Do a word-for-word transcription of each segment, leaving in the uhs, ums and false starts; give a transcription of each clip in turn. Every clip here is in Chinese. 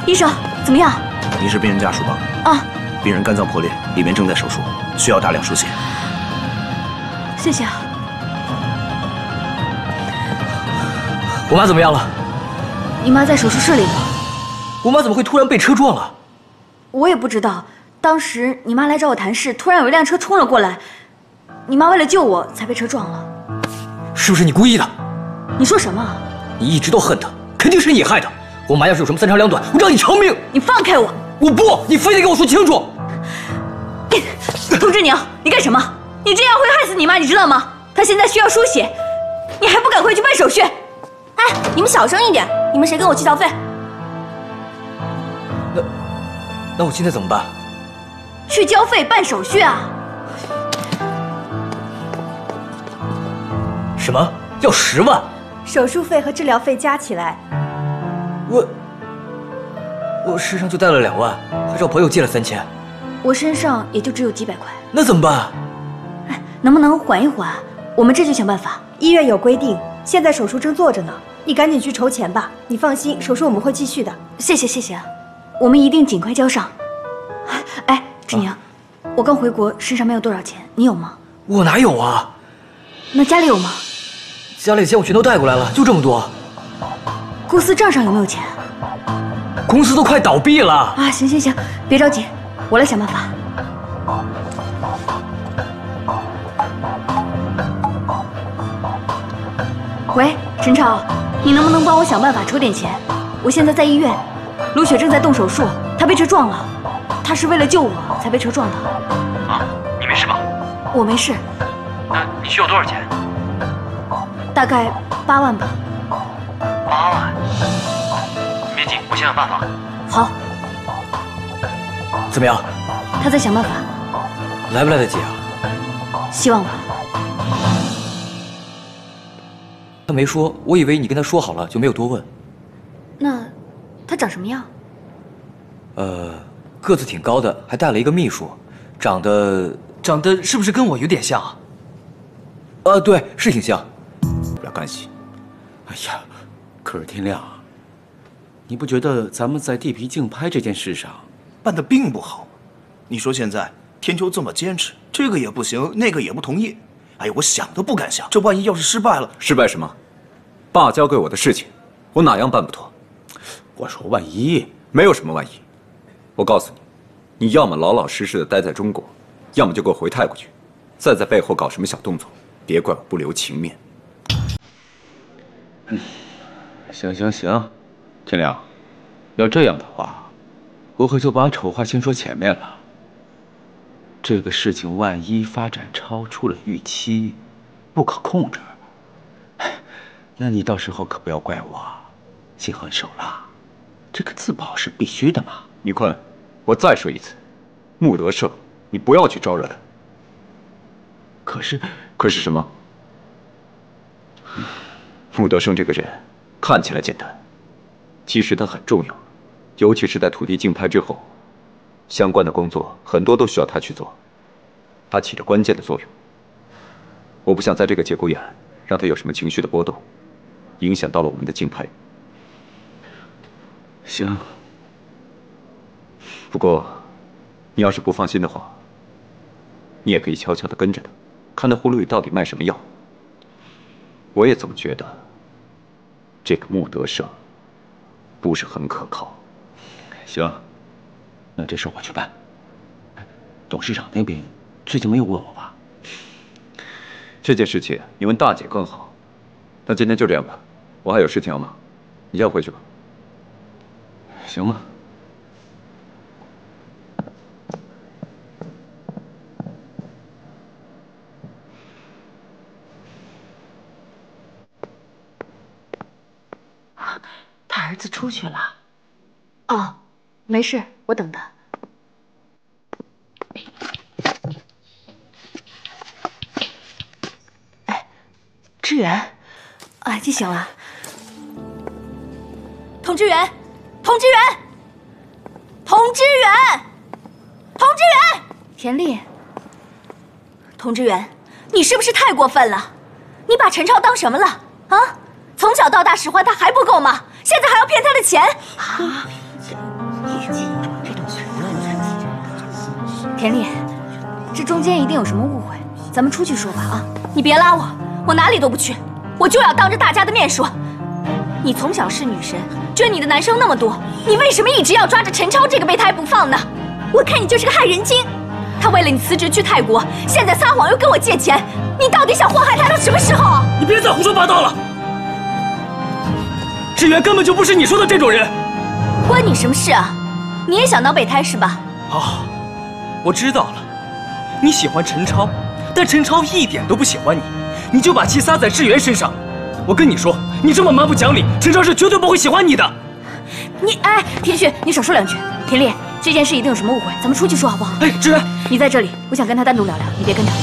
医生怎么样？ 你是病人家属吧？ 啊。 病人肝脏破裂，里面正在手术，需要大量输血。 谢谢啊。 我妈怎么样了？ 你妈在手术室里呢。 我妈怎么会突然被车撞了？ 我也不知道。当时你妈来找我谈事，突然有一辆车冲了过来，你妈为了救我才被车撞了。 是不是你故意的？ 你说什么？ 你一直都恨她，肯定是你害的。我妈要是有什么三长两短，我让你偿命！ 你放开我！ 我不，你非得给我说清楚！ 童志宁，你干什么？你这样会害死你妈，你知道吗？她现在需要输血，你还不赶快去办手续？哎，你们小声一点！你们谁跟我去交费？ 那，那我现在怎么办？ 去交费办手续啊！ 什么？要十万？ 手术费和治疗费加起来， 我我身上就带了两万，还找朋友借了三千。 我身上也就只有几百块， 那怎么办？ 哎，能不能缓一缓？我们这就想办法。 医院有规定，现在手术正做着呢，你赶紧去筹钱吧。你放心，手术我们会继续的。 谢谢谢谢，我们一定尽快交上。哎，志宁，啊、我刚回国，身上没有多少钱，你有吗？ 我哪有啊？ 那家里有吗？ 家里的钱我全都带过来了，就这么多。 公司账上有没有钱？ 公司都快倒闭了啊！行行行，别着急，我来想办法。喂，陈超，你能不能帮我想办法筹点钱？我现在在医院，卢雪正在动手术，她被车撞了，她是为了救我才被车撞的。 啊，你没事吧？ 我没事。 那你需要多少钱？ 大概八万吧。 八万？别急，我想想办法。 好。 怎么样？ 他在想办法。 来不来得及啊？ 希望吧。 他没说，我以为你跟他说好了，就没有多问。 那他长什么样？ 呃，个子挺高的，还带了一个秘书，长得长得是不是跟我有点像啊？ 呃，对，是挺像。 不要干系。哎呀，可是天亮，你不觉得咱们在地皮竞拍这件事上办得并不好？你说现在天秋这么坚持，这个也不行，那个也不同意。哎呀，我想都不敢想，这万一要是失败了， 失败什么？爸交给我的事情，我哪样办不妥？ 我说万一， 没有什么万一。我告诉你，你要么老老实实的待在中国，要么就给我回泰国去，再在背后搞什么小动作，别怪我不留情面。 嗯，行行行，天亮，要这样的话，我可就把丑话先说前面了。这个事情万一发展超出了预期，不可控制，那你到时候可不要怪我心狠手辣。这个自保是必须的嘛。 倪坤，我再说一次，穆德胜，你不要去招惹他。 可是， 可是什么？穆德胜这个人看起来简单，其实他很重要，尤其是在土地竞拍之后。相关的工作很多都需要他去做，他起着关键的作用。我不想在这个节骨眼让他有什么情绪的波动，影响到了我们的竞拍。 行， 不过你要是不放心的话，你也可以悄悄地跟着他，看他葫芦里到底卖什么药。我也总觉得这个穆德胜不是很可靠。 行。那这事我去办。董事长那边最近没有问我吧？ 这件事情你问大姐更好。那今天就这样吧，我还有事情要忙，你先回去吧。 行吧。 啊，他儿子出去了。 哦。没事，我等他。哎，志远，啊，你醒了。童志远，童志远，童志远，童志远，田丽，童志远，你是不是太过分了？你把陈超当什么了？啊，从小到大使唤他还不够吗？现在还要骗他的钱？啊！ 田丽，这中间一定有什么误会，咱们出去说吧啊！你别拉我，我哪里都不去，我就要当着大家的面说，你从小是女神，追你的男生那么多，你为什么一直要抓着陈超这个备胎不放呢？我看你就是个害人精。他为了你辞职去泰国，现在撒谎又跟我借钱，你到底想祸害他到什么时候？ 你别再胡说八道了！志远根本就不是你说的这种人。 关你什么事啊？你也想当备胎是吧？ 哦，我知道了，你喜欢陈超，但陈超一点都不喜欢你，你就把气撒在志远身上。我跟你说，你这么蛮不讲理，陈超是绝对不会喜欢你的。 你哎，田旭，你少说两句。田丽，这件事一定有什么误会，咱们出去说好不好？ 哎，志远， 你在这里，我想跟他单独聊聊，你别跟着。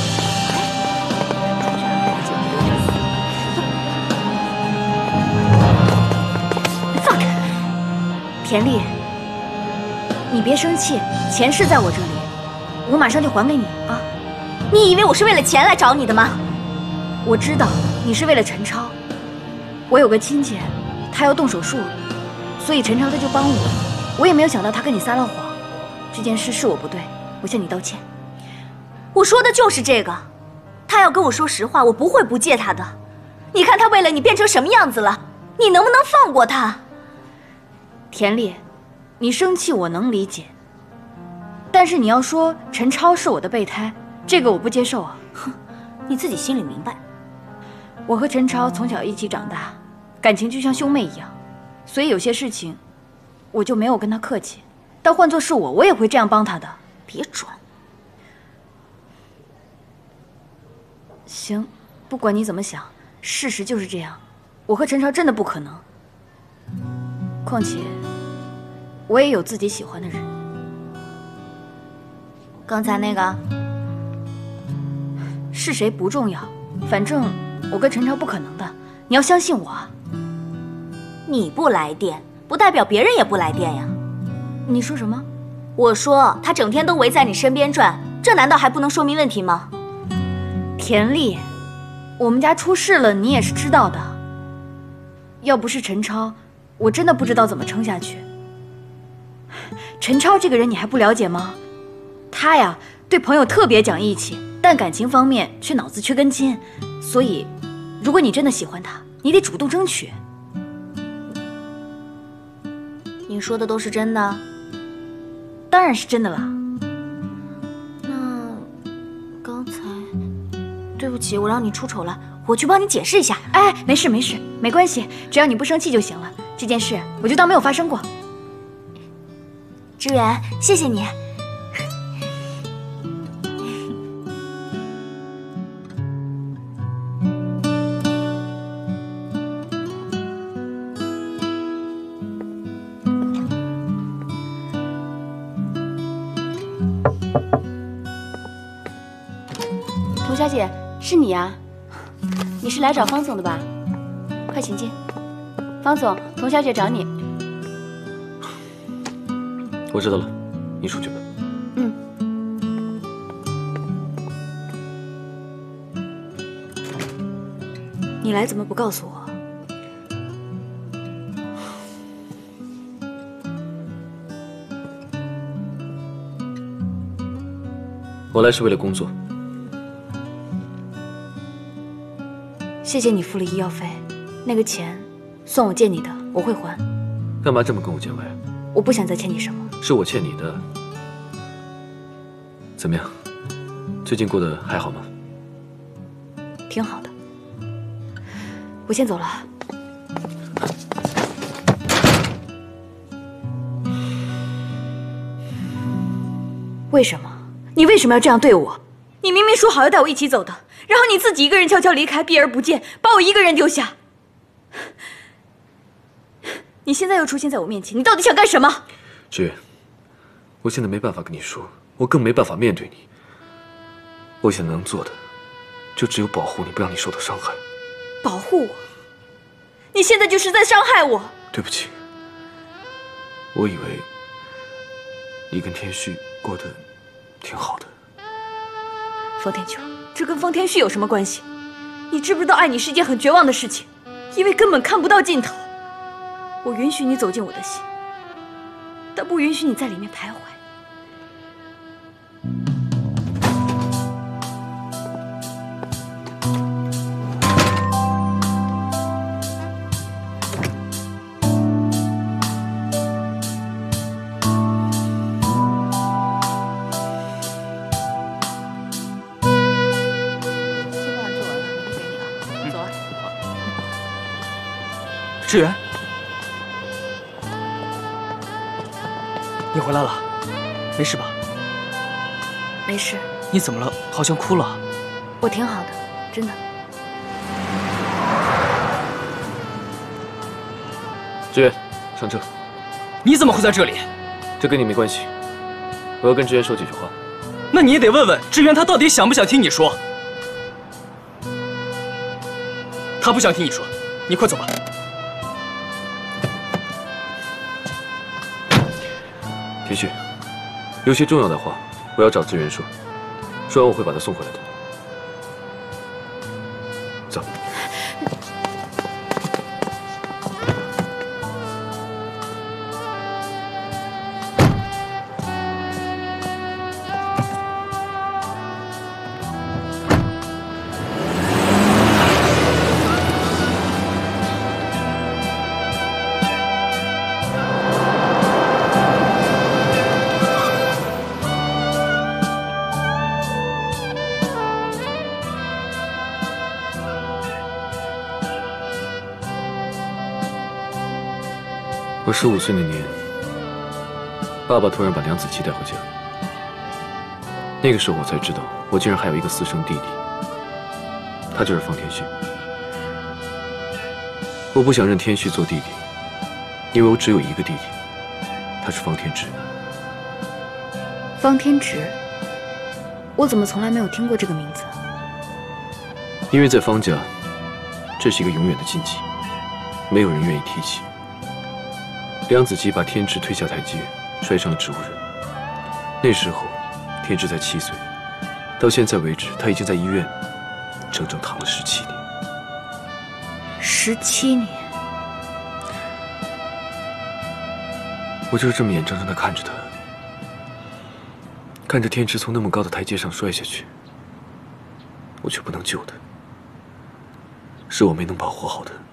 放开，田丽，你别生气，钱是在我这里，我马上就还给你啊！你以为我是为了钱来找你的吗？我知道你是为了陈超，我有个亲戚，他要动手术，所以陈超他就帮我。我也没有想到他跟你撒了谎，这件事是我不对，我向你道歉。我说的就是这个，他要跟我说实话，我不会不借他的。你看他为了你变成什么样子了，你能不能放过他？田丽，你生气我能理解，但是你要说陈超是我的备胎，这个我不接受啊。哼，你自己心里明白。我和陈超从小一起长大，感情就像兄妹一样，所以有些事情我就没有跟他客气，但换作是我，我也会这样帮他的。别装。行，不管你怎么想，事实就是这样。我和陈超真的不可能。况且，我也有自己喜欢的人。刚才那个是谁不重要，反正我跟陈超不可能的。你要相信我啊。你不来电，不代表别人也不来电呀。你说什么？我说他整天都围在你身边转，这难道还不能说明问题吗？田丽，我们家出事了，你也是知道的。要不是陈超，我真的不知道怎么撑下去。陈超这个人你还不了解吗？他呀，对朋友特别讲义气，但感情方面却脑子缺根筋。所以，如果你真的喜欢他，你得主动争取。你说的都是真的？当然是真的了。那刚才，对不起，我让你出丑了，我去帮你解释一下。哎，没事没事，没关系，只要你不生气就行了。这件事我就当没有发生过。志远，谢谢你。 童小姐，是你呀？你是来找方总的吧？快请进。方总，童小姐找你。 我知道了，你出去吧。 嗯。 你来怎么不告诉我？ 我来是为了工作。 谢谢你付了医药费，那个钱算我借你的，我会还。 干嘛这么跟我见外？ 我不想再欠你什么。 是我欠你的。怎么样？最近过得还好吗？ 挺好的。我先走了。为什么？你为什么要这样对我？你明明说好要带我一起走的，然后你自己一个人悄悄离开，避而不见，把我一个人丢下。你现在又出现在我面前，你到底想干什么？ 志远，我现在没办法跟你说，我更没办法面对你。我现在能做的，就只有保护你，不让你受到伤害。 保护我？你现在就是在伤害我。 对不起，我以为你跟天旭过得挺好的。 方天秋，这跟方天旭有什么关系？你知不知道爱你是一件很绝望的事情，因为根本看不到尽头。我允许你走进我的心，但不允许你在里面徘徊。 志远，你回来了，没事吧？ 没事。 你怎么了？好像哭了。 我挺好的，真的。 志远，上车。 你怎么会在这里？ 这跟你没关系。我要跟志远说几句话。 那你也得问问志远，他到底想不想听你说？他不想听你说，你快走吧。 田旭，有些重要的话，我要找志远说，说完我会把他送回来的。走。我十五岁那年，爸爸突然把梁子琪带回家。那个时候我才知道，我竟然还有一个私生弟弟，他就是方天旭。我不想认天旭做弟弟，因为我只有一个弟弟，他是方天直。 方天直，我怎么从来没有听过这个名字？ 因为在方家，这是一个永远的禁忌，没有人愿意提起。梁子琪把天直推下台阶，摔伤了植物人。那时候，天直才七岁，到现在为止，他已经在医院整整躺了十七年。 十七年， 我就是这么眼睁睁地看着他，看着天直从那么高的台阶上摔下去，我却不能救他，是我没能保护好他。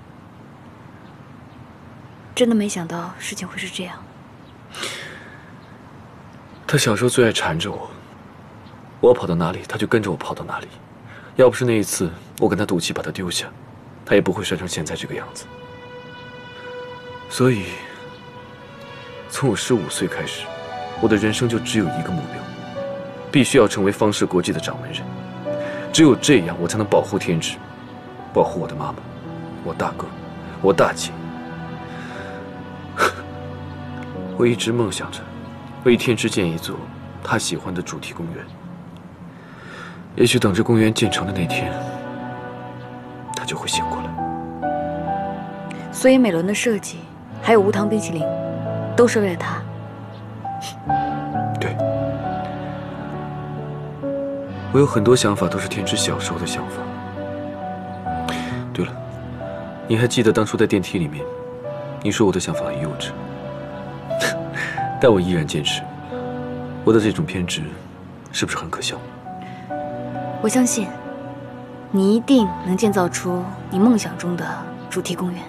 真的没想到事情会是这样。 他小时候最爱缠着我，我跑到哪里，他就跟着我跑到哪里。要不是那一次我跟他赌气把他丢下，他也不会摔成现在这个样子。所以，从我十五岁开始，我的人生就只有一个目标，必须要成为方氏国际的掌门人。只有这样，我才能保护天直，保护我的妈妈，我大哥，我大姐。我一直梦想着为天直建一座他喜欢的主题公园。也许等着公园建成的那天，他就会醒过来。 所以美伦的设计，还有无糖冰淇淋，都是为了他。 对，我有很多想法都是天直小时候的想法。对了，你还记得当初在电梯里面，你说我的想法很幼稚？但我依然坚持，我的这种偏执，是不是很可笑？ 我相信，你一定能建造出你梦想中的主题公园。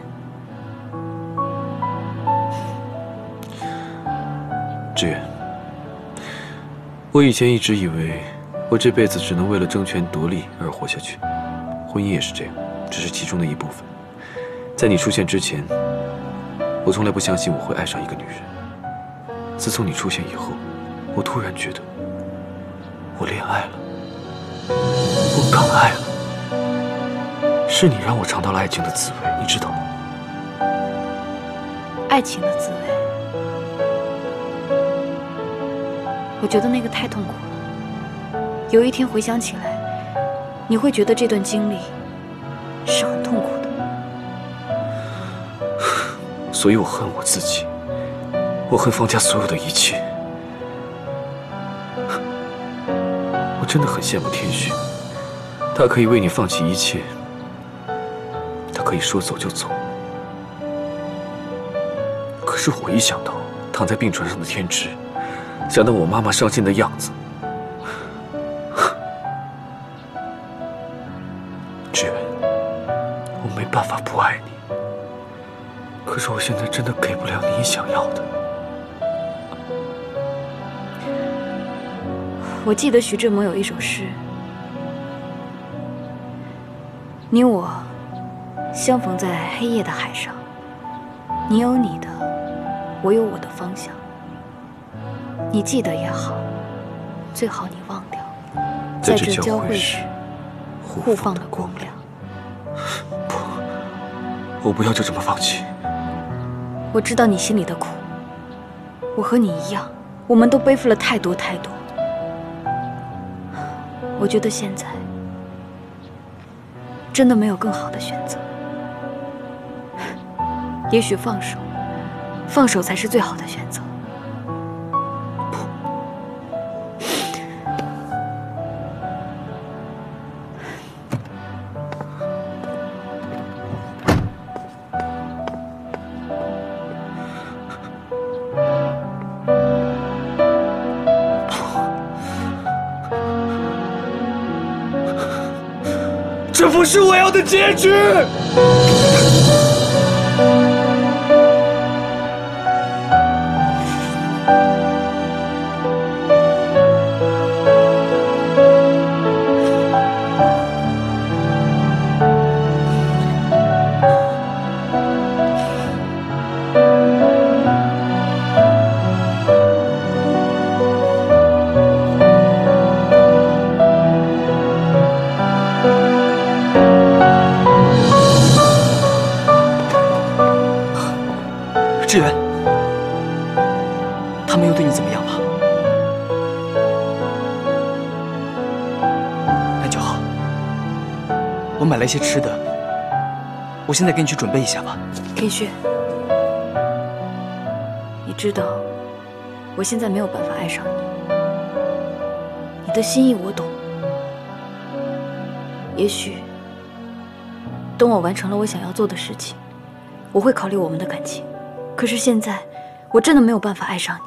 志远，我以前一直以为，我这辈子只能为了争权夺利而活下去，婚姻也是这样，只是其中的一部分。在你出现之前，我从来不相信我会爱上一个女人。自从你出现以后，我突然觉得我恋爱了，我更爱了。是你让我尝到了爱情的滋味，你知道吗？ 爱情的滋味，我觉得那个太痛苦了。有一天回想起来，你会觉得这段经历是很痛苦的。 所以我恨我自己。我恨方家所有的一切，我真的很羡慕天旭，他可以为你放弃一切，他可以说走就走。可是我一想到躺在病床上的天直，想到我妈妈伤心的样子，志远，我没办法不爱你。可是我现在真的给不了你想要的。 我记得徐志摩有一首诗：“你我相逢在黑夜的海上， 你有你的，我有我的方向。你记得也好，最好你忘掉，在这交汇时互放的光亮。 不，我不要就这么放弃。 我知道你心里的苦，我和你一样，我们都背负了太多太多。我觉得现在真的没有更好的选择。也许放手，放手才是最好的选择。 这不是我要的结局。志远，他没有对你怎么样吧？那就好。我买了一些吃的，我现在给你去准备一下吧。 天旭，你知道，我现在没有办法爱上你。你的心意我懂，也许等我完成了我想要做的事情，我会考虑我们的感情。可是现在，我真的没有办法爱上你。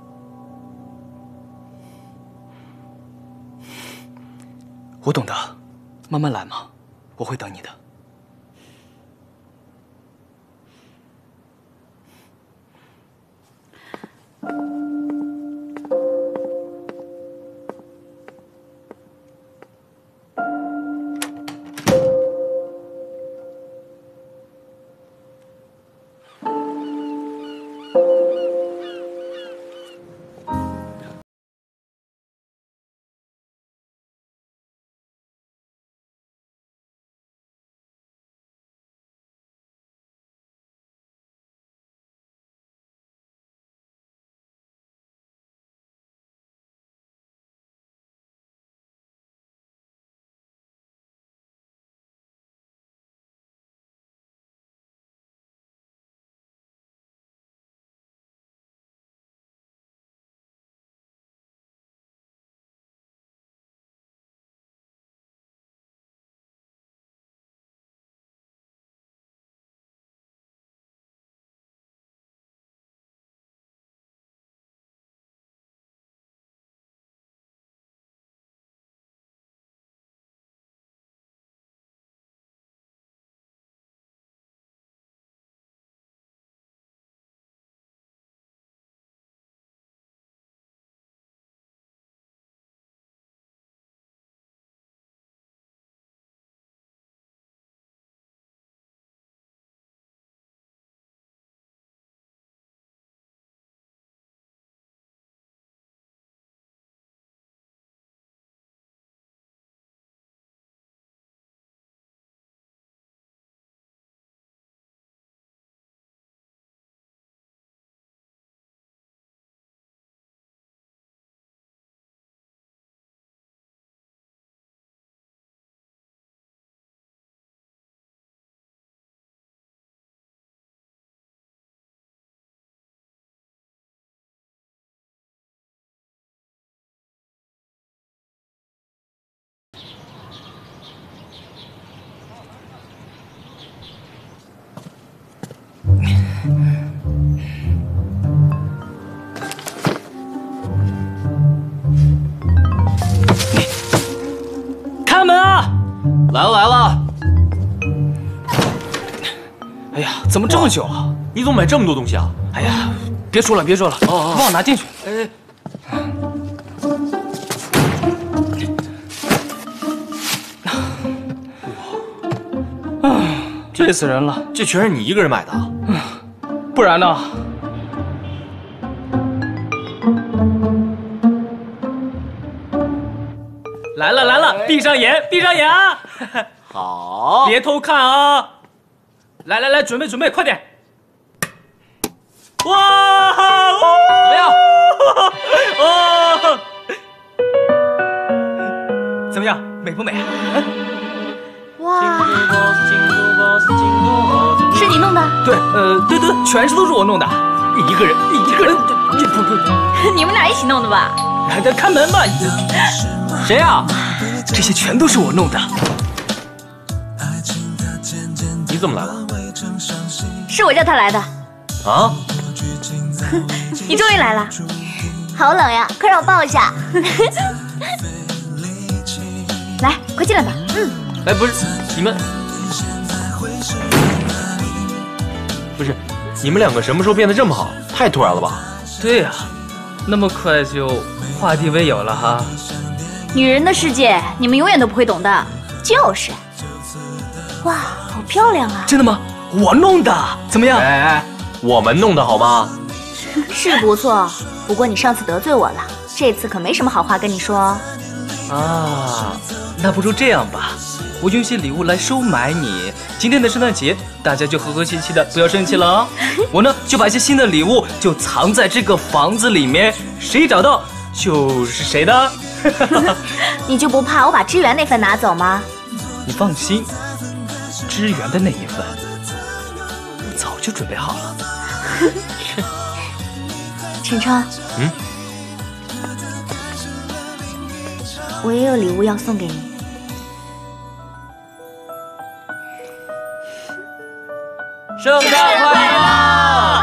我懂的，慢慢来嘛，我会等你的。开门啊！ 来了来了！哎呀，怎么这么久啊？ 你怎么买这么多东西啊？ 哎呀，别说了别说了， 哦哦， 帮我拿进去。 哎。 啊，累死人了！ 这全是你一个人买的啊？ 不然呢？来了来了，闭上眼，闭上眼啊！ 好， 别偷看啊！来来来，准备准备，快点！哇，怎么样？哦，怎么样？美不美？ 哇，是你弄的？ 对，呃，对对，全是都是我弄的，一个人一个人，这不不， 你们俩一起弄的吧？ 来，来开门吧！谁呀？这些全都是我弄的。 你怎么来了？ 是我叫他来的。 啊？ 你终于来了，好冷呀，快让我抱一下。来，快进来吧。嗯。 哎，不是，你们不是，你们两个什么时候变得这么好？太突然了吧？ 对呀，那么快就化敌为友了哈。 女人的世界，你们永远都不会懂的。就是。哇，好漂亮啊！ 真的吗？我弄的，怎么样？ 哎哎，我们弄的好吗？ 是不错，不过你上次得罪我了，这次可没什么好话跟你说。 啊，那不如这样吧，我用些礼物来收买你。今天的圣诞节，大家就和和气气的，不要生气了啊！我呢，就把一些新的礼物就藏在这个房子里面，谁找到就是谁的。 你就不怕我把支援那份拿走吗？ 你放心，支援的那一份我早就准备好了。 陈超， 嗯， 我也有礼物要送给你。 圣诞快乐！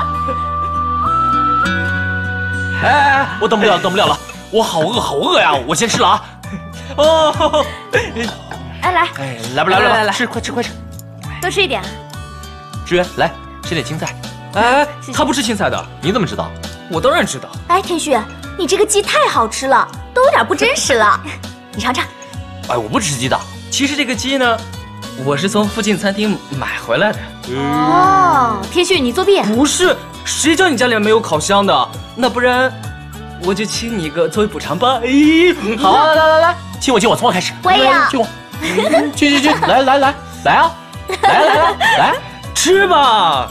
哎哎哎，我等不了，等不了了，我好饿，好饿呀！我先吃了啊。哦， 哎，来， 哎，来吧，来吧，来来，吃，快吃，快吃， 多吃一点。 志远，来吃点青菜。 哎，他不吃青菜的， 你怎么知道？ 我当然知道。 哎，天旭，你这个鸡太好吃了，都有点不真实了。你尝尝。 哎，我不吃鸡的。 其实这个鸡呢，我是从附近餐厅买回来的。 哦，天旭，你作弊？ 不是，谁叫你家里面没有烤箱的？那不然我就亲你一个作为补偿吧。哎， 好，来来来来，亲我亲我，从我开始。 我也要。 亲我。去去去，来来来来啊！来来来来， 吃吧。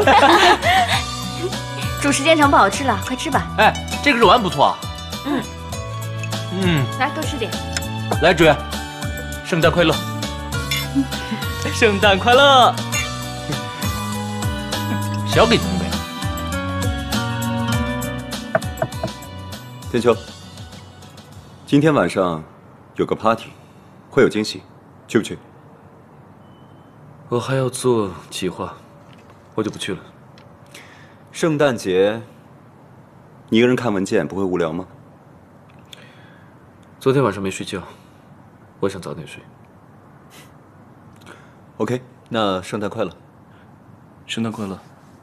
煮时间长不好吃了，快吃吧。 哎，这个肉丸不错啊。 嗯嗯， 来多吃点。 来，志远，圣诞快乐！ 圣诞快乐！ 谁要给你准备？ 天秋，今天晚上有个 party， 会有惊喜，去不去？ 我还要做企划，我就不去了。 圣诞节，你一个人看文件不会无聊吗？ 昨天晚上没睡觉，我想早点睡。 OK， 那圣诞快乐！ 圣诞快乐！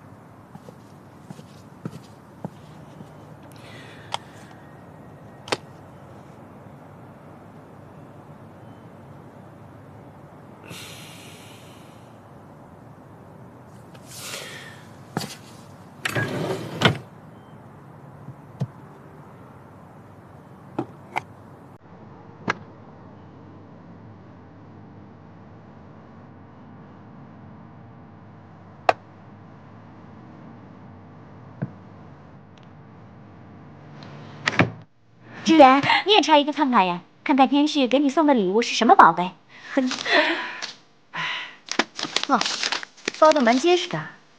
志远，你也拆一个看看呀，看看天旭给你送的礼物是什么宝贝。 哦，包的蛮结实的。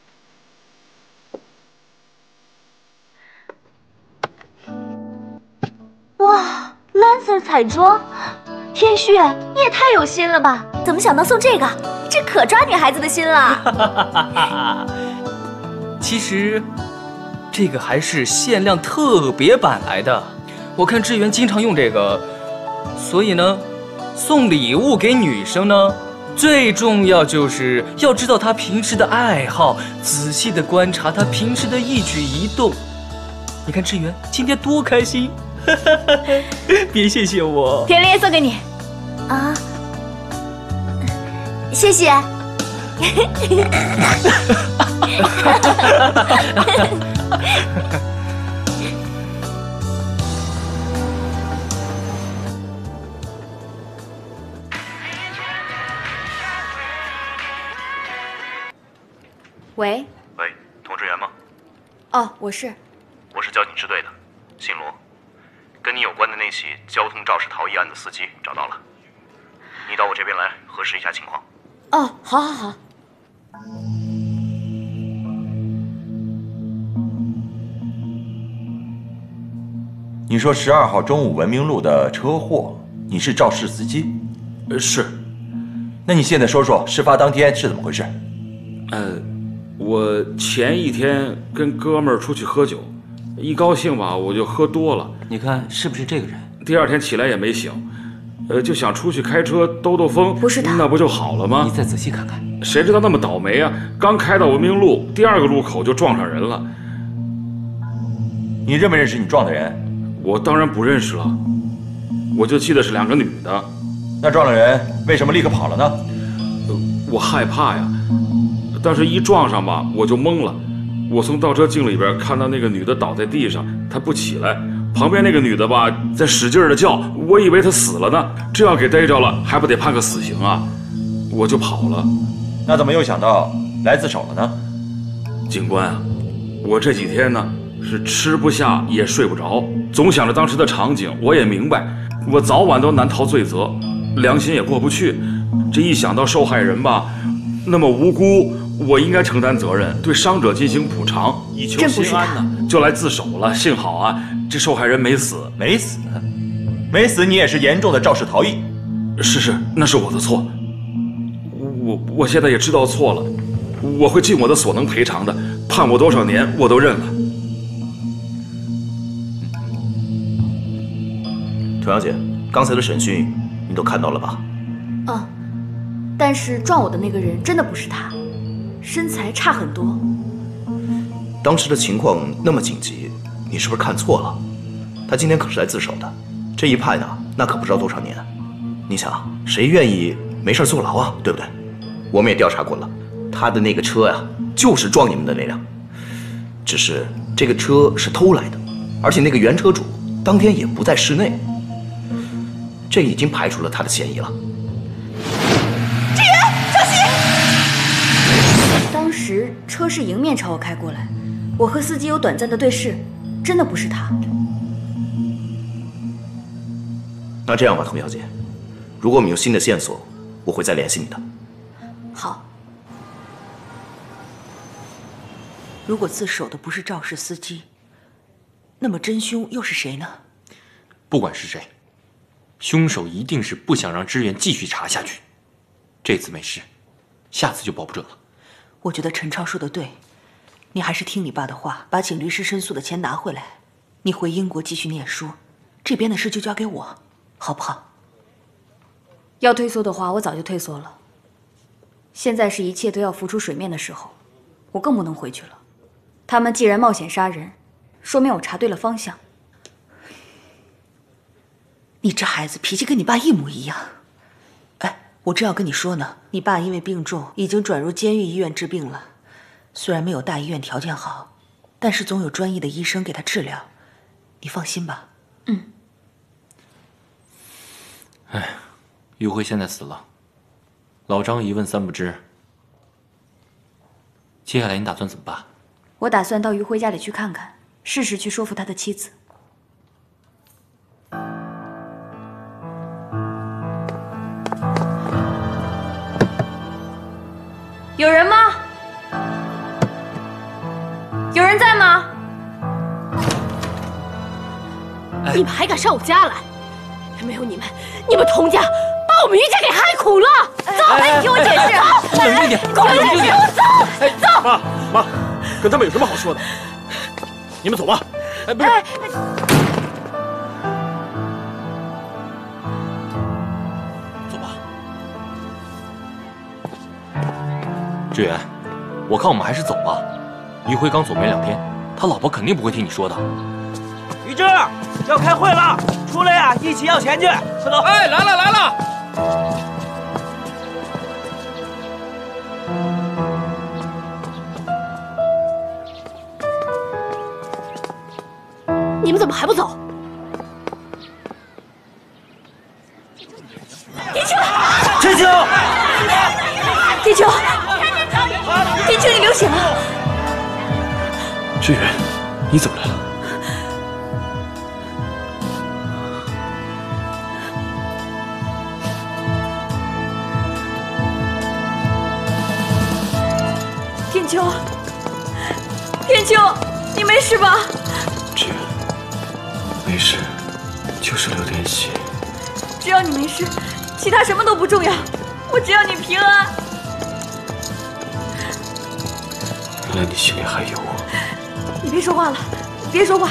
哇，蓝色彩妆，天旭，你也太有心了吧！ 怎么想到送这个？这可抓女孩子的心了。 其实，这个还是限量特别版来的。我看志源经常用这个，所以呢，送礼物给女生呢，最重要就是要知道她平时的爱好，仔细的观察她平时的一举一动。你看志源今天多开心，别谢谢我。 田丽送给你，啊，谢谢。 喂。 喂，童志远吗？ 哦，我是。 我是交警支队的，姓罗。跟你有关的那起交通肇事逃逸案的司机找到了，你到我这边来核实一下情况。 哦，好，好，好。 你说十二号中午文明路的车祸，你是肇事司机？ 呃，是。 那你现在说说事发当天是怎么回事？ 呃，我前一天跟哥们儿出去喝酒，一高兴吧我就喝多了。 你看是不是这个人？ 第二天起来也没醒，呃，就想出去开车兜兜风。 不是他， 那不就好了吗？ 你再仔细看看。 谁知道那么倒霉啊！刚开到文明路第二个路口就撞上人了。 你认不认识你撞的人？ 我当然不认识了，我就记得是两个女的。 那撞了人为什么立刻跑了呢？ 呃，我害怕呀，但是一撞上吧我就懵了。我从倒车镜里边看到那个女的倒在地上，她不起来，旁边那个女的吧在使劲的叫，我以为她死了呢。这要给逮着了，还不得判个死刑啊？我就跑了。 那怎么又想到来自首了呢？ 警官啊，我这几天呢是吃不下也睡不着，总想着当时的场景。我也明白，我早晚都难逃罪责，良心也过不去。这一想到受害人吧那么无辜，我应该承担责任，对伤者进行补偿，以求心安呢，就来自首了。幸好啊，这受害人没死。 没死？没死你也是严重的肇事逃逸。 是是，那是我的错。我我现在也知道错了，我会尽我的所能赔偿的，判我多少年我都认了。 童小姐，刚才的审讯你都看到了吧？ 嗯，但是撞我的那个人真的不是他，身材差很多。 当时的情况那么紧急，你是不是看错了？他今天可是来自首的，这一判呢，那可不知道多少年。你想，谁愿意没事坐牢啊？对不对？我们也调查过了，他的那个车呀，就是撞你们的那辆，只是这个车是偷来的，而且那个原车主当天也不在室内，这已经排除了他的嫌疑了。 志远，小心！当时车是迎面朝我开过来，我和司机有短暂的对视，真的不是他。 那这样吧，童小姐，如果我们有新的线索，我会再联系你的。 好。 如果自首的不是肇事司机，那么真凶又是谁呢？ 不管是谁，凶手一定是不想让支援继续查下去。这次没事，下次就保不准了。 我觉得陈超说的对，你还是听你爸的话，把请律师申诉的钱拿回来。你回英国继续念书，这边的事就交给我，好不好？ 要退缩的话，我早就退缩了。现在是一切都要浮出水面的时候，我更不能回去了。他们既然冒险杀人，说明我查对了方向。 你这孩子脾气跟你爸一模一样。哎，我正要跟你说呢，你爸因为病重，已经转入监狱医院治病了。虽然没有大医院条件好，但是总有专业的医生给他治疗。你放心吧。 嗯。 哎，于辉现在死了，老张一问三不知。接下来你打算怎么办？ 我打算到于辉家里去看看，试试去说服他的妻子。有人吗？有人在吗？ 你们还敢上我家来？没有你们，你们童家把我们于家给害苦了。走， 哎，你听我解释。 冷静点， 冷静点，走，走。 妈妈，跟他们有什么好说的？你们走吧。哎，不是。走吧。志远，我看我们还是走吧。于辉刚走没两天，他老婆肯定不会听你说的。 于志，要开会了，出来呀，一起要钱去。快走！ 哎，来了来了。 你们怎么还不走？ 天秋， 天秋， 天秋，天秋，你流血了。 志远，你怎么来了？ 天秋，天秋，你没事吧？ 志远，没事，就是流点血。 只要你没事，其他什么都不重要。我只要你平安。 原来你心里还有我。 你别说话了，别说话。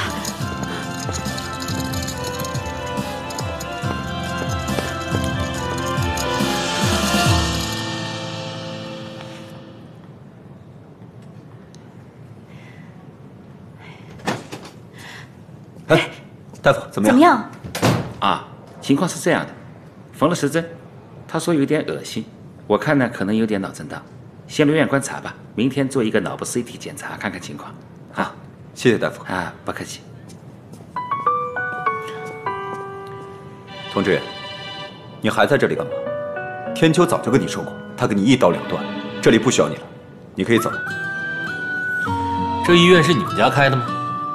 哎，大夫，怎么样？ 怎么样？ 啊，情况是这样的，缝了十针，他说有点恶心，我看呢可能有点脑震荡，先留院观察吧，明天做一个脑部 C T 检查看看情况。好， 谢谢大夫。 啊，不客气。 童志远，你还在这里干嘛？天秋早就跟你说过，他跟你一刀两断，这里不需要你了，你可以走。 这医院是你们家开的吗？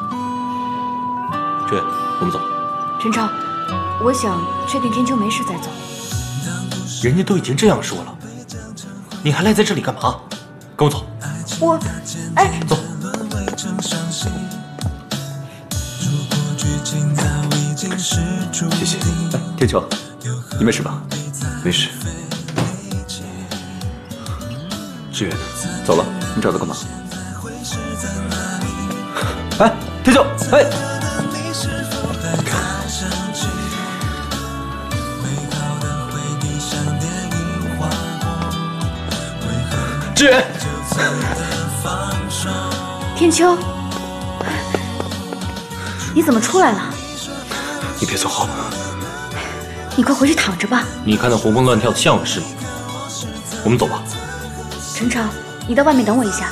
志远，我们走。 陈超，我想确定天秋没事再走。 人家都已经这样说了，你还赖在这里干嘛？跟我走。 我，哎， 走。 谢谢。 哎，天秋，你没事吧？ 没事。志远呢？ 走了。你找他干嘛？哎，天秋，哎。 志远， 天秋，你怎么出来了？ 你别走好吗？ 你快回去躺着吧。 你看那活蹦乱跳的像个是吗？我们走吧。 陈超，你到外面等我一下。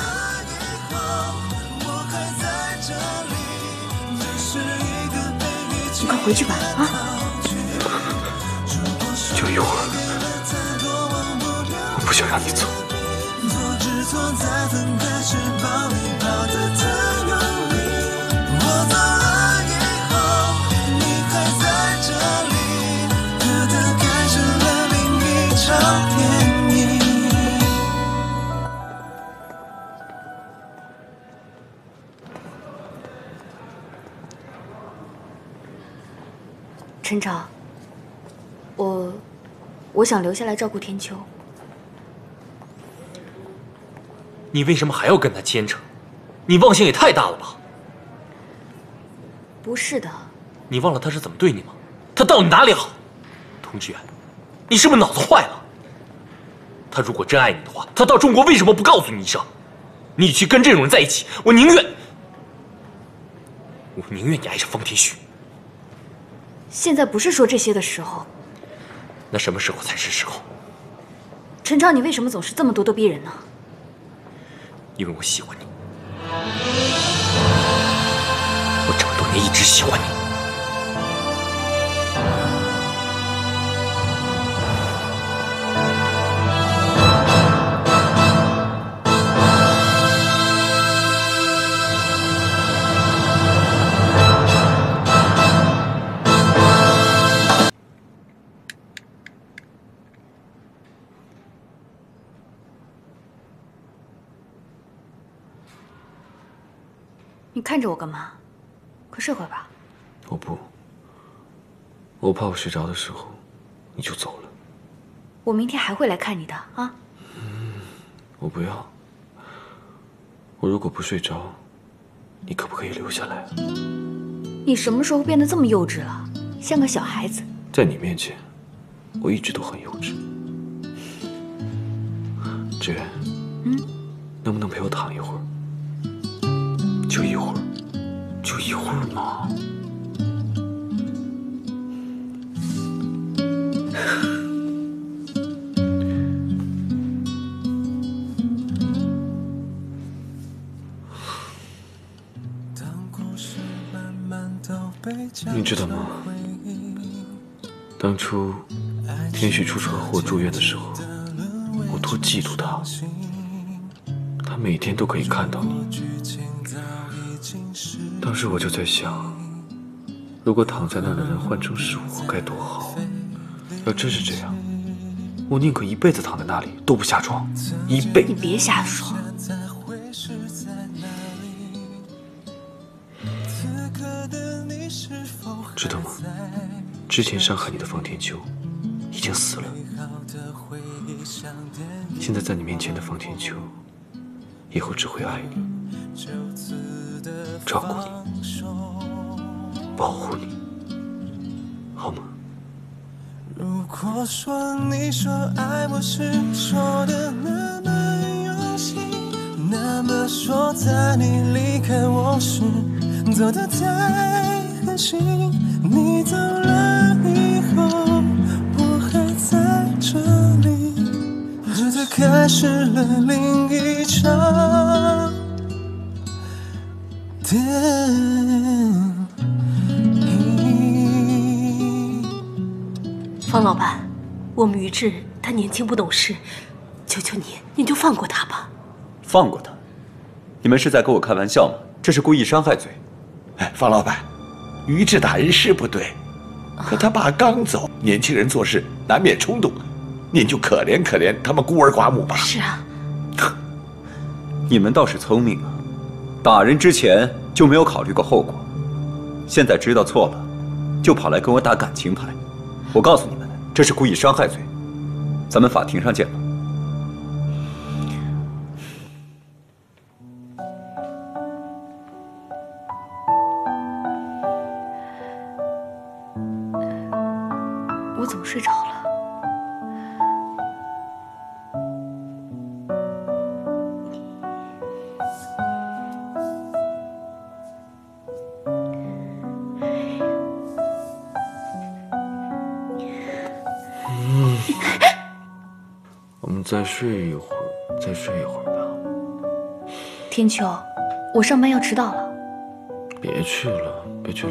你快回去吧，啊！ 就一会儿，我不想让你走。错在分开时跑你跑得太用力，我走了以后，你还在这里，可它开始了另一场电影。 陈超，我我想留下来照顾天秋。 你为什么还要跟他牵扯？你忘性也太大了吧！ 不是的。 你忘了他是怎么对你吗？他到底哪里好？童志远，你是不是脑子坏了？他如果真爱你的话，他到中国为什么不告诉你一声？你去跟这种人在一起，我宁愿……我宁愿你爱上方天旭。 现在不是说这些的时候。 那什么时候才是时候？ 陈超，你为什么总是这么咄咄逼人呢？ 因为我喜欢你，我这么多年一直喜欢你。 你看着我干嘛？快睡会儿吧。 我不，我怕我睡着的时候你就走了。 我明天还会来看你的啊。 嗯，我不要。我如果不睡着，你可不可以留下来？ 你什么时候变得这么幼稚了？像个小孩子。 在你面前，我一直都很幼稚。志远， 嗯， 能不能陪我躺一会儿？就一会儿，就一会儿嘛。当故事慢慢都你知道吗？当初天旭出车祸住院的时候，我多嫉妒他。他每天都可以看到你。当时我就在想，如果躺在那儿的人换成是我，该多好。要真是这样，我宁可一辈子躺在那里都不下床，一辈子。 你别瞎说。 知道吗？之前伤害你的方天秋已经死了，现在在你面前的方天秋，以后只会爱你，照顾你，保护你，好吗？ 如果说你说爱我是说的那么用心，那么说在你离开我时走得太狠心，你走了以后我还在这里，这才开始了另一场电影。 方老板，我们于志他年轻不懂事，求求你，你就放过他吧。 放过他？你们是在跟我开玩笑吗？这是故意伤害罪。 哎，方老板，于志大人是不对，可他爸刚走，年轻人做事难免冲动，您就可怜可怜他们孤儿寡母吧。 是啊， 你们倒是聪明啊，打人之前就没有考虑过后果，现在知道错了，就跑来跟我打感情牌。我告诉你们，这是故意伤害罪，咱们法庭上见吧。 我怎么睡着了？ 嗯，我们再睡一会儿，再睡一会儿吧。 天秋，我上班要迟到了。 别去了，别去了。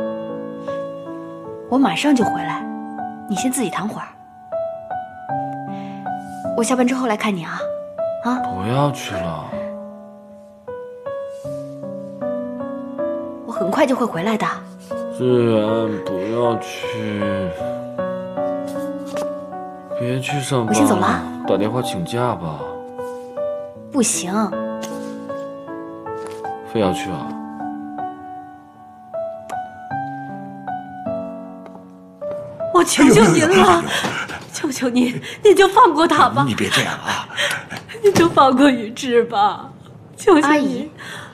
我马上就回来，你先自己躺会儿。我下班之后来看你啊，啊！ 不要去了， 我很快就会回来的。 志远，不要去，别去上班。 我先走了， 打电话请假吧。 不行， 非要去啊？ 我求求您了，求求您，您就放过他吧。 你别这样啊！ 您就放过于志吧，求求您。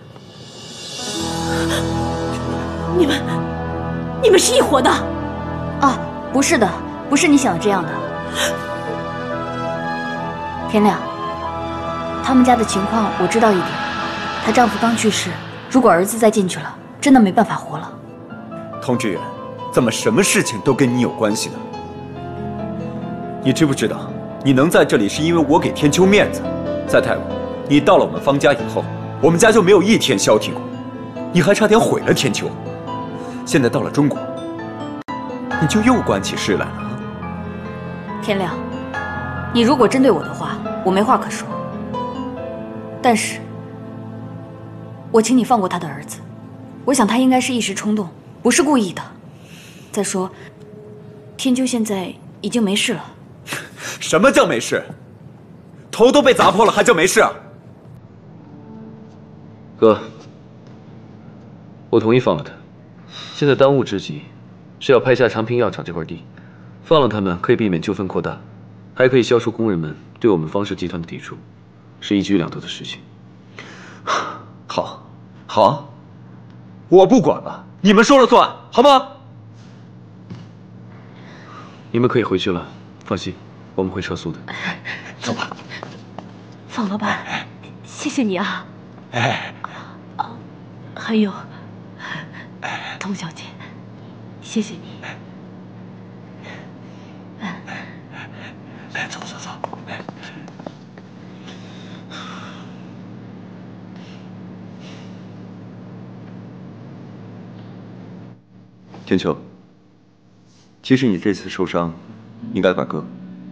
你们，你们是一伙的？ 啊，不是的，不是你想的这样的。天亮，他们家的情况我知道一点。她丈夫刚去世，如果儿子再进去了，真的没办法活了。 童志远，怎么什么事情都跟你有关系呢？你知不知道，你能在这里是因为我给天秋面子。在泰国，你到了我们方家以后，我们家就没有一天消停过，你还差点毁了天秋。现在到了中国，你就又关起事来了。 天亮，你如果针对我的话，我没话可说。但是，我请你放过他的儿子。我想他应该是一时冲动，不是故意的。再说，天秋现在已经没事了。 什么叫没事？头都被砸破了，还叫没事啊？ 哥，我同意放了他。现在当务之急是要拍下长平药厂这块地，放了他们可以避免纠纷扩大，还可以消除工人们对我们方氏集团的抵触，是一举两得的事情。 好，好啊，我不管了，你们说了算，好吗？ 你们可以回去了，放心，我们会撤诉的。 走吧。 方老板，谢谢你啊。 哎， 啊，还有，童小姐，谢谢你。 哎，走走走。哎。 天秋，其实你这次受伤，应该怪哥。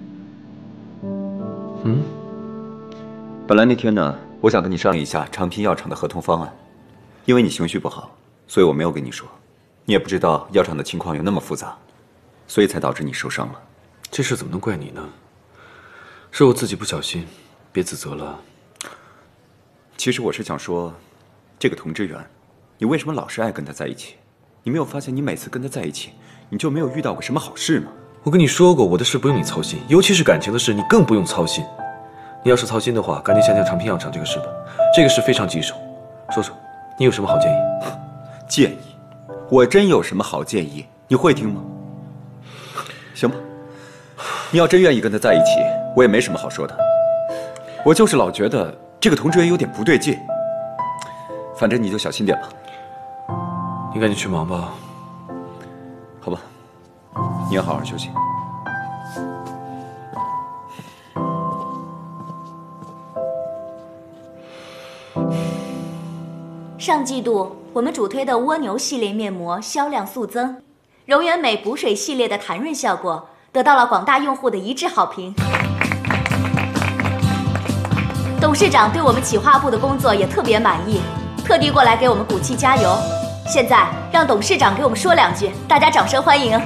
嗯。 本来那天呢，我想跟你商量一下长平药厂的合同方案，因为你情绪不好，所以我没有跟你说。你也不知道药厂的情况有那么复杂，所以才导致你受伤了。 这事怎么能怪你呢？是我自己不小心，别自责了。 其实我是想说，这个童志远，你为什么老是爱跟他在一起？你没有发现你每次跟他在一起，你就没有遇到过什么好事吗？ 我跟你说过，我的事不用你操心，尤其是感情的事，你更不用操心。你要是操心的话，赶紧想想长平药厂这个事吧，这个事非常棘手。说说，你有什么好建议？ 建议？我真有什么好建议？你会听吗？行吧，你要真愿意跟他在一起，我也没什么好说的。我就是老觉得这个童志远有点不对劲。反正你就小心点吧。 你赶紧去忙吧。 好吧，你要好好休息。 上季度我们主推的蜗牛系列面膜销量速增，柔源美补水系列的弹润效果得到了广大用户的一致好评。董事长对我们企划部的工作也特别满意，特地过来给我们鼓气加油。现在让董事长给我们说两句，大家掌声欢迎。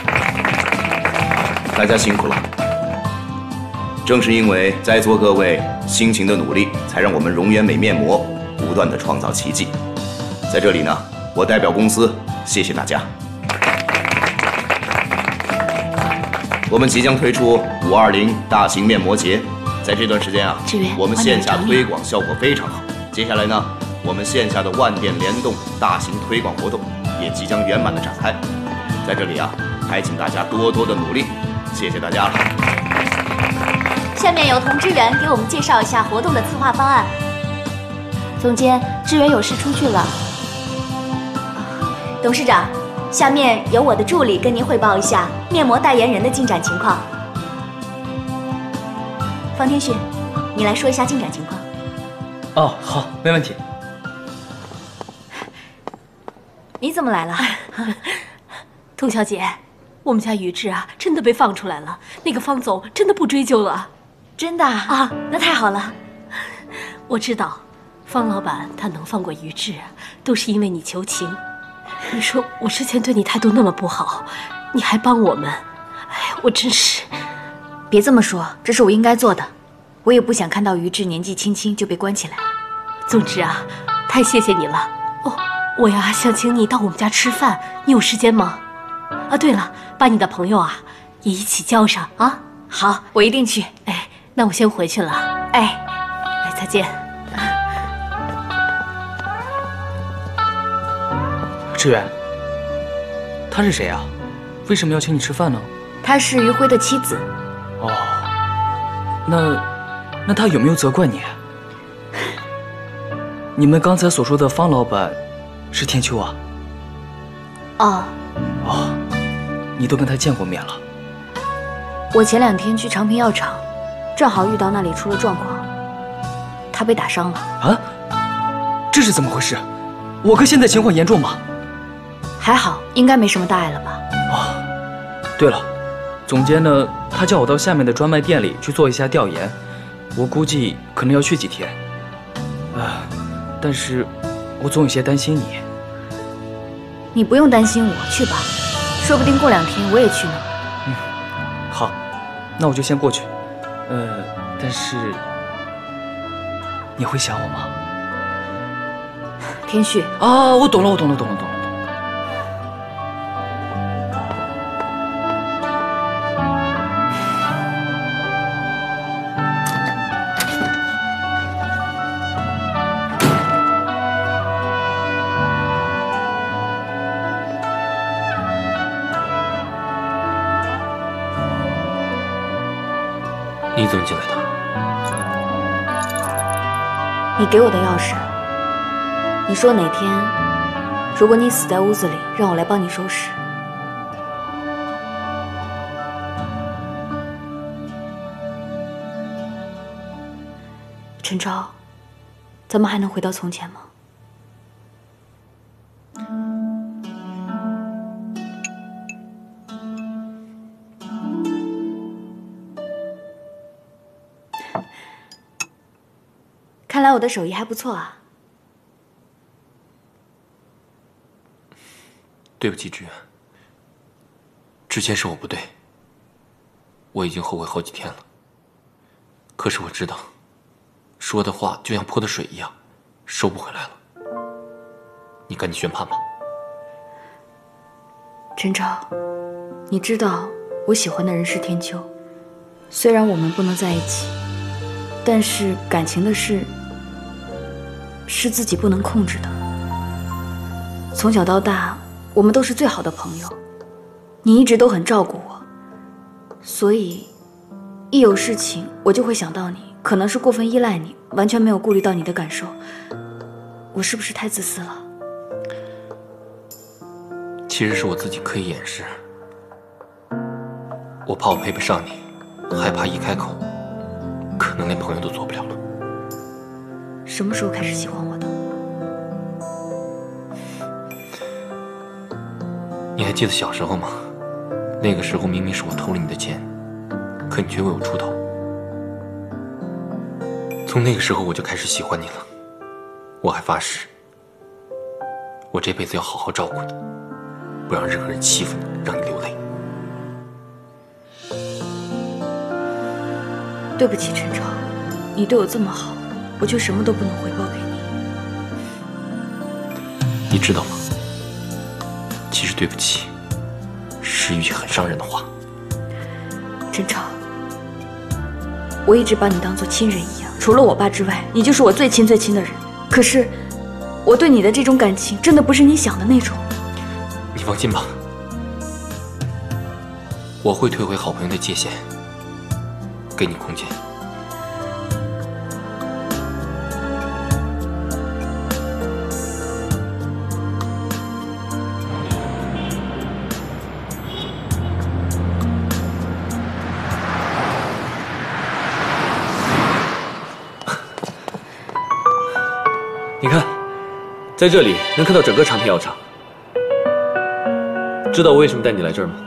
大家辛苦了。正是因为在座各位辛勤的努力，才让我们容颜美面膜不断的创造奇迹。在这里呢，我代表公司谢谢大家。我们即将推出五二零大型面膜节，在这段时间啊，我们线下推广效果非常好。接下来呢，我们线下的万店联动大型推广活动也即将圆满的展开。在这里啊，还请大家多多的努力，谢谢大家了。 下面由童志远给我们介绍一下活动的策划方案。 总监，志远有事出去了。 董事长，下面由我的助理跟您汇报一下面膜代言人的进展情况。方天旭，你来说一下进展情况。 哦，好，没问题。 你怎么来了？ 童小姐，我们家于志啊，真的被放出来了，那个方总真的不追究了。 真的啊？那太好了。 我知道，方老板他能放过于志，都是因为你求情。你说我之前对你态度那么不好，你还帮我们，哎，我真是…… 别这么说，这是我应该做的。我也不想看到于志年纪轻轻就被关起来。 总之啊，太谢谢你了。哦，我呀想请你到我们家吃饭，你有时间吗？啊，对了，把你的朋友啊也一起叫上啊。 好，我一定去。 哎，那我先回去了。 哎， 哎，再见。 志远，他是谁啊？为什么要请你吃饭呢？ 她是于辉的妻子。 哦，那那他有没有责怪你？你们刚才所说的方老板是天秋啊？ 哦。 哦，你都跟他见过面了？ 我前两天去长平药厂，正好遇到那里出了状况，他被打伤了。 啊？这是怎么回事？我哥现在情况严重吗？ 还好，应该没什么大碍了吧？ 哦，对了，总监呢，他叫我到下面的专卖店里去做一下调研，我估计可能要去几天。啊，但是我总有些担心你。 你不用担心我，去吧，说不定过两天我也去呢。 嗯，好，那我就先过去。呃，但是你会想我吗？ 天旭。 啊，我懂了，我懂了，懂了，懂了。 你怎么进来的？ 你给我的钥匙。你说哪天，如果你死在屋子里，让我来帮你收拾。陈超，咱们还能回到从前吗？ 看来我的手艺还不错啊。 对不起，志远，之前是我不对，我已经后悔好几天了。可是我知道，说的话就像泼的水一样，收不回来了。你赶紧宣判吧。 陈超，你知道我喜欢的人是天秋，虽然我们不能在一起，但是感情的事是自己不能控制的。从小到大，我们都是最好的朋友，你一直都很照顾我，所以一有事情我就会想到你，可能是过分依赖你，完全没有顾虑到你的感受。我是不是太自私了？ 其实是我自己刻意掩饰，我怕我配不上你，害怕一开口，可能连朋友都做不了了。 什么时候开始喜欢我的？ 你还记得小时候吗？那个时候明明是我偷了你的钱，可你却为我出头。从那个时候我就开始喜欢你了，我还发誓，我这辈子要好好照顾你，不让任何人欺负你，让你流泪。 对不起，陈超，你对我这么好，我却什么都不能回报给你。 你知道吗？其实对不起是一句很伤人的话。 陈超，我一直把你当作亲人一样，除了我爸之外，你就是我最亲最亲的人。可是，我对你的这种感情，真的不是你想的那种。 你放心吧，我会退回好朋友的界限，给你空间。 你看，在这里能看到整个长平药厂。知道我为什么带你来这儿吗？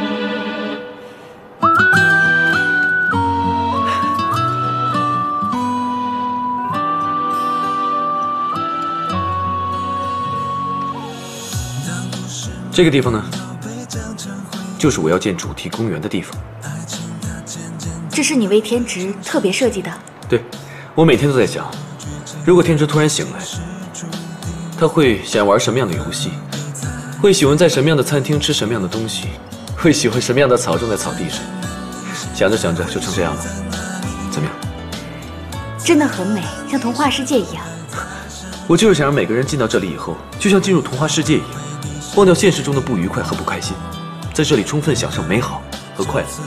这个地方呢，就是我要建主题公园的地方。 这是你为天池特别设计的？ 对，我每天都在想，如果天池突然醒来，他会想玩什么样的游戏？会喜欢在什么样的餐厅吃什么样的东西？会喜欢什么样的草种在草地上？想着想着就成这样了，怎么样？ 真的很美，像童话世界一样。 我就是想让每个人进到这里以后，就像进入童话世界一样，忘掉现实中的不愉快和不开心，在这里充分享受美好和快乐。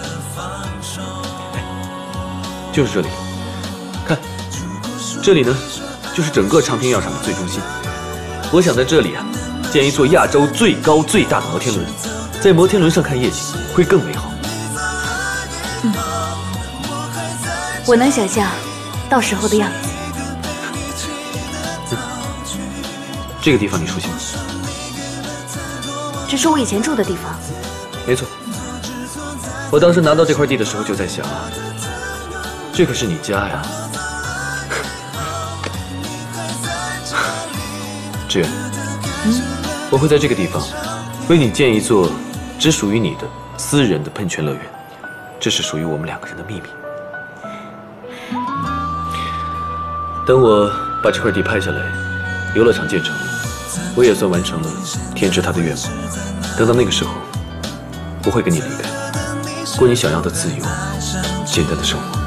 哎，就是这里，看，这里呢，就是整个长平药厂的最中心。我想在这里啊，建一座亚洲最高最大的摩天轮，在摩天轮上看夜景会更美好。 嗯，我能想象到时候的样子。 嗯，这个地方你熟悉吗？ 这是我以前住的地方。 没错，我当时拿到这块地的时候就在想啊，这可是你家呀。志远， 嗯， 我会在这个地方为你建一座只属于你的私人的喷泉乐园，这是属于我们两个人的秘密。等我把这块地拍下来，游乐场建成，我也算完成了天池他的愿望。等到那个时候，我会跟你离开，过你想要的自由、简单的生活。